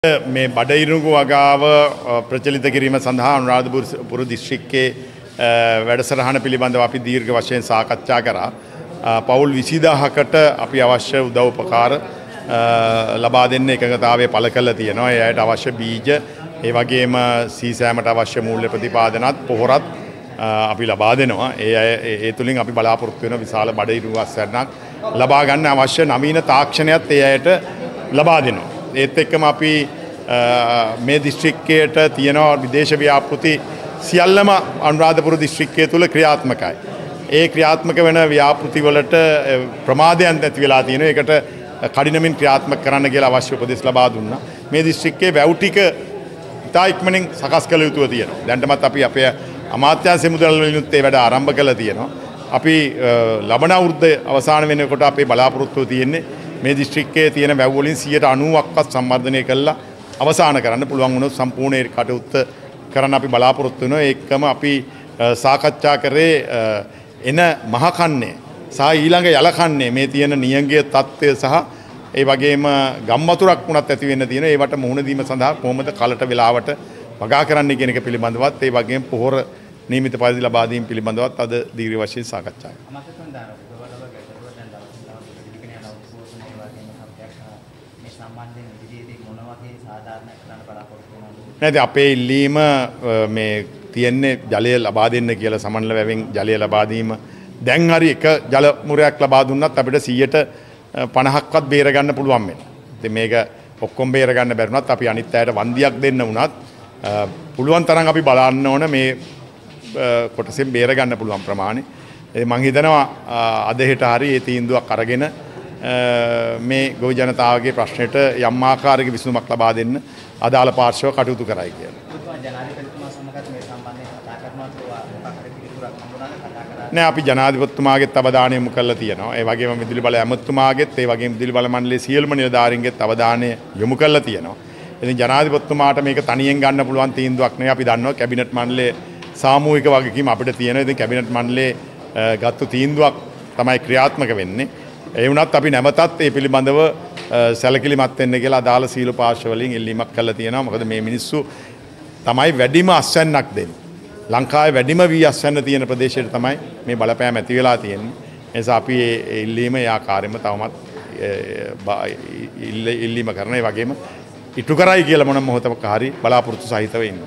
මේ බඩයිරුඟු වගාව ප්‍රචලිත කිරීම සඳහා අනුරාධපුර දිස්ත්‍රික්කයේ වැඩසටහන පිළිබඳව අපි දීර්ඝ වශයෙන් සාකච්ඡා කරා. පවුල් 20000කට අපි අවශ්‍ය උදව් උපකාර ලබා දෙන්න එකඟතාවය පළ කළා තියෙනවා. ඒ අයට අවශ්‍ය බීජ, ඒ වගේම සීසෑමට අවශ්‍ය මූල්‍ය ප්‍රතිපාදනත් පොහොරත් අපි ලබා දෙනවා. ඒ තුලින් අපි බලාපොරොත්තු වෙන විශාල බඩයිරුඟු අස්වැන්නක් ලබා ගන්න අවශ්‍ය නවීන තාක්ෂණයත් ඒ අයට ලබා දෙනවා. ඒත් එක්කම අපි මේ දිස්ත්‍රික්කයට තියෙන විදේශ ව්‍යාපෘති සියල්ලම අනුරාධපුර දිස්ත්‍රික්කය තුල ක්‍රියාත්මකයි. ඒ ක්‍රියාත්මක වෙන ව්‍යාපෘති වලට ප්‍රමාදයන් නැති වෙලා තියෙනවා. ඒකට කඩිනමින් ක්‍රියාත්මක කරන්න කියලා අවශ්‍ය උපදෙස් ලබා දුන්නා. මේ දිස්ත්‍රික්කයේ වැව් ටික ඉතා ඉක්මනින් සකස් කළ යුතුව තියෙනවා. දැන්ටමත් අපි අපේ අමාත්‍යාංශ මුදල් වලිනුත් ඒ වැඩ ආරම්භ කළා තියෙනවා. අපි ලබන අවුරුද්ද අවසාන වෙනකොට අපේ බලාපොරොත්තුව තියෙන්නේ මේ දිස්ත්‍රික්කයේ තියෙන වැව් වලින් 90%ක්වත් සම්වර්ධනය කළා අවසන් කරන්න පුළුවන් වුණොත් සම්පූර්ණ ඒ කටයුත්ත කරන්න අපි බලාපොරොත්තු වෙනවා. ඒකම අපි සාකච්ඡා කරේ එන මහ කන්නේ සහ ඊළඟ යල කන්නේ මේ තියෙන නියංගයේ තත්ත්වය සහ ඒ වගේම ගම් වතුරක් වුණත් ඇති වෙන්න තියෙන ඒවට මුහුණ දීම සඳහා කොහොමද කලට වෙලාවට වගා කරන්න කියන එක පිළිබඳවත් ඒ වගේම පොහොර නියමිත පරිදි ලබා දීම පිළිබඳවත් අද දීර්ඝ වශයෙන් සාකච්ඡා කරා. නැති අපේ ඉල්ලීම මේ තියෙන්නේ ජලය ලබා දෙන්න කියලා සමනල වැවෙන් ජලය ලබා දීම. දැන් හරි එක ජල මුරයක් ලබා දුන්නත් අපිට 50%ක්වත් බේර ගන්න පුළුවන් වෙනවා. ඉතින් මේක ඔක්කොම බේර ගන්න බැරිුණත් අපි අනිත් අයට වන්දියක් දෙන්න වුණත් පුළුවන් තරම් අපි බලන්න ඕන මේ කොටසෙන් බේර ගන්න පුළුවන් ප්‍රමාණය. මම හිතනවා අද හෙට හරි ඒ තීන්දුවක් අරගෙන මේ ගොවි ජනතාවගේ ප්‍රශ්නෙට යම් ආකාරයක විසඳුමක් ලබා දෙන්න අදාළ පාර්ශව කටයුතු කරයි කියලා. නෑ අපි ජනාධිපතිතුමාගෙත් අවධානය යොමු කරලා තියෙනවා. ඒ වගේම විදුලි බල ඇමතුමාගෙත් ඒ වගේම විදුලි බල මණ්ඩලයේ සියලුම නිලධාරීන්ගෙත් අවධානය යොමු කරලා තියෙනවා. ඉතින් ජනාධිපතිතුමාට මේක තනියෙන් ගන්න පුළුවන් තීන්දුවක් නෙවෙයි. අපි දන්නවා කැබිනට් මණ්ඩලයේ සාමූහික වගකීම අපිට තියෙනවා. ඉතින් කැබිනට් මණ්ඩලයේ ගත්තු තීන්දුවක් තමයි ක්‍රියාත්මක වෙන්නේ. ඒ වුණත් අපි නැවතත් ඒ පිළිබඳව සැලකිලිමත් වෙන්න කියලා අදාළ සීල පාර්ශ්ව වලින් ඉල්ලීමක් කළා තියෙනවා. මොකද මේ මිනිස්සු තමයි වැඩිම අස්වැන්නක් දෙන්නේ. ලංකාවේ වැඩිම වී අස්වැන්න තියෙන ප්‍රදේශයට තමයි මේ බලපෑම ඇති වෙලා තියෙන්නේ. ඒ නිසා අපි ඒ ඉල්ලීම ඒ ආකාරයෙන්ම තවමත් ඉල්ලීම කරන ඒ වගේම ඉටු කරයි කියලා මොන මොහොතක හරි බලාපොරොත්තු සහිතව ඉන්නවා.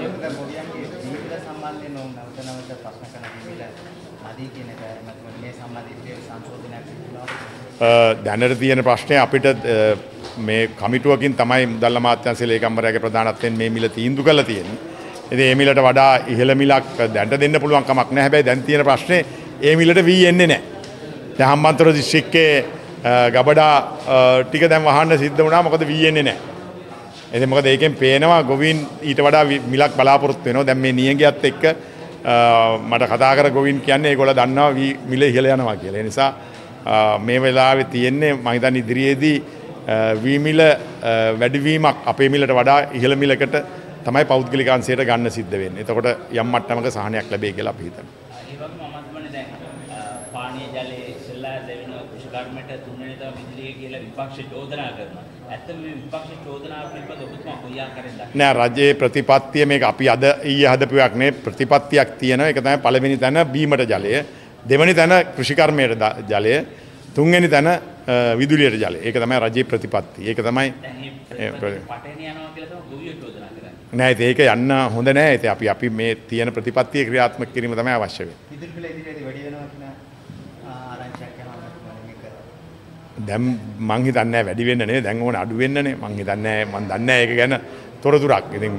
දැනට තියෙන ප්‍රශ්නය අපිට මේ කමිටුවකින් තමයි මුදල් අමාත්‍යාංශයේ ලේකම්වරයාගේ ප්‍රධානත්වයෙන් මේ මිල තීන්දුව කරලා තියෙන්නේ. ඉතින් මේ මිලට වඩා ඉහළ මිලක් දැනට දෙන්න පුළුවන් කමක් නැහැ. හැබැයි දැන් තියෙන ප්‍රශ්නේ මේ මිලට වී එන්නේ නැහැ. දැන් හම්බන්තොට දිස්ත්‍රික්කයේ ගබඩා ටික දැන් වහන්න සිද්ධ වුණා. මොකද වී එන්නේ නැහැ. ඉතින් මොකද ඒකෙන් පේනවා ගොවීන් ඊට වඩා මිලක් බලාපොරොත්තු වෙනවා. දැන් මේ නියඟයත් එක්ක මට කතා කර ගොවීන් කියන්නේ ඒගොල්ලෝ දන්නවා මිල ඉහළ යනවා කියලා. ඒ නිසා මේ වෙලාවේ තියෙන්නේ මම හිතන්නේ ඉදිරියේදී වී මිල වැඩිවීමක් අපේ මිලට වඩා ඉහළ මිලකට තමයි පෞද්ගලික අංශයට ගන්න සිද්ධ වෙන්නේ. එතකොට යම් මට්ටමක සහනයක් ලැබෙයි කියලා අපි හිතනවා. ඒ වගේම මමත්මනේ දැන් පානීය ජලයේ ඉස්සෙල්ලා දෙවෙනි කෘෂිකර්මයට තුන්වෙනි තම විදුලිය කියලා විපක්ෂ චෝදනා කරනවා. ඇත්තම මේ විපක්ෂ චෝදනා පිළිබඳව ඔබතුමා කොයි ආකාරයෙන් දක්වනවා? නෑ රජයේ ප්‍රතිපත්තිය මේක අපි අද ඊයේ හදපු එකක් නේ. ප්‍රතිපත්තියක් තියෙනවා. ඒක තමයි පළවෙනි තැන බීමට ජලය. දෙවැනි තැන කෘෂිකර්මයට ජලය, තුන්වෙනි තැන විදුලියට ජලය. ඒක තමයි රජයේ ප්‍රතිපත්තිය. ඒක තමයි පටේන යනවා කියලා තමයි ගොවියෝ චෝදනා කරන්නේ. නෑ ඒක යන්න හොඳ නෑ. ඒක අපි මේ තියෙන ප්‍රතිපත්තිය ක්‍රියාත්මක කිරීම තමයි අවශ්‍ය වෙන්නේ. විදුලි බිල ඉදිරියේදී වැඩි වෙනවා කියන ආරංචියක් යනවා මේක. දැන් මං හිතන්නේ වැඩි වෙන්න නේ. දැන් ඕන අඩු වෙන්නනේ. මං හිතන්නේ මං දන්නේ ඒක ගැන තොරතුරක්. ඉතින්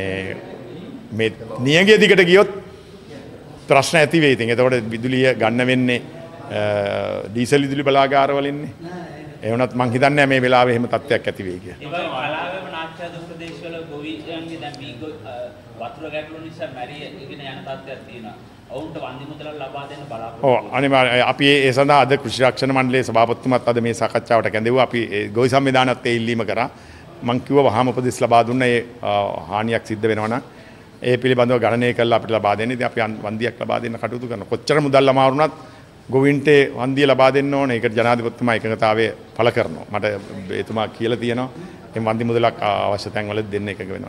මේ නියඟයේ දිගට ගියොත් ප්‍රශ්න ඇති වෙයි. ඉතින් එතකොට විදුලිය ගන්න වෙන්නේ ඩීසල් විදුලි බලාගාර වලින්නේ. ඒ වුණත් මං හිතන්නේ මේ වෙලාවේ එහෙම තත්ත්වයක් ඇති වෙයි කියලා. ඒ වගේම පලාවෙම නාට්‍යාද ප්‍රදේශවල ගොවියන්ගේ දැන් වතුර ගැටලු නිසා මැරී ඉගෙන යන තත්ත්වයක් තියෙනවා. ඔවුන්ට වන්දි මුදල් ලබා දෙන්න බලාපොරොත්තු. ඔව් අනිවාර්යයෙන් අපි ඒ සඳහා අද කෘෂි රක්ෂණ මණ්ඩලයේ සභාපතිතුමත් අද මේ සාකච්ඡාවට කැඳවුවා. අපි ගොවි සංවිධානත් ඒ ඉල්ලීම කරා. මං කිව්වා වහාම උපදෙස් ලබා දුන්නා ඒ හානියක් සිද්ධ වෙනවා නම් ඒ පිළිබඳව ගණනය කරලා අපිට ලබා දෙන්න. ඉතින් අපි වන්දියක් ලබා දෙන්න කටයුතු කරනවා. කොච්චර මුදල් අමාරු වුණත් ගොවින්ට වන්දිය ලබා දෙන්න ඕනේ. ඒකට ජනාධිපතිතුමා එකඟතාවය පළ කරනවා. මට එතුමා කියලා තියෙනවා ඒ වන්දි මුදලක් අවශ්‍ය තැන්වල දෙන්න එකඟ වෙනවා.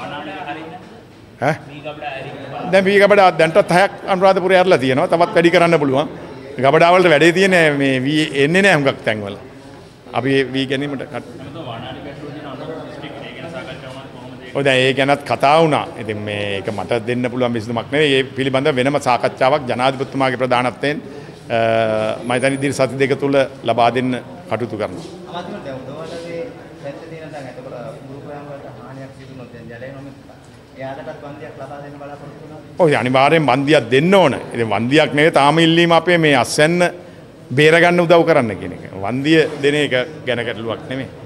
දැන් වී ගබඩා දැන්ටත් 6ක් අනුරාධපුරේ ඇරලා තියෙනවා. තවත් වැඩි කරන්න පුළුවන්. ගබඩා වලට වැඩේ තියෙන මේ වී එන්නේ නැහැ හුඟක් තැන්වල. අපි වී ගැනීමට ඔය දැන් ඒ ගැනත් කතා වුණා. ඉතින් මේක මට දෙන්න පුළුවන් විසඳුමක් නෙවෙයි. ඒ පිළිබඳව වෙනම සාකච්ඡාවක් ජනාධිපතිතුමාගේ ප්‍රධානත්වයෙන් මම හිතන්නේ ඉදිරි සති දෙක තුල ලබා දෙන්න කටයුතු කරනවා. අමාත්‍යවරු දැන් උදවලගේ පැත්තේ තියෙන දැන් එතකොට ගුරුපෑම් වලට හානියක් සිදු වුණොත් දැන් ජලයනොම එයාලටත් වන්දියක් ලබා දෙන්න බලාපොරොත්තු වෙනවා. ඔය අනිවාර්යෙන් වන්දියක් දෙන්න ඕන. ඉතින් වන්දියක් නෙවෙයි තාම ඉල්ලීම අපේ මේ අස්වැන්න බේරගන්න උදව් කරන්න කියන එක. වන්දිය දෙන එක ගැන ගැටලුවක් නෙමෙයි.